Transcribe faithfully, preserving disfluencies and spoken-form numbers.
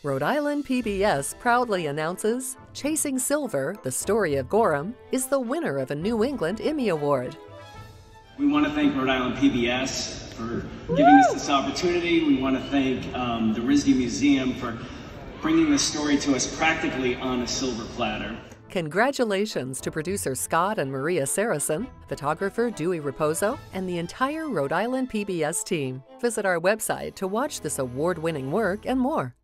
Rhode Island P B S proudly announces Chasing Silver, the Story of Gorham, is the winner of a New England Emmy Award. We want to thank Rhode Island P B S for giving us this opportunity. We want to thank um, the R I S D Museum for bringing this story to us practically on a silver platter. Congratulations to producer Scott and Maria Saracen, photographer Dewey Raposo, and the entire Rhode Island P B S team. Visit our website to watch this award-winning work and more.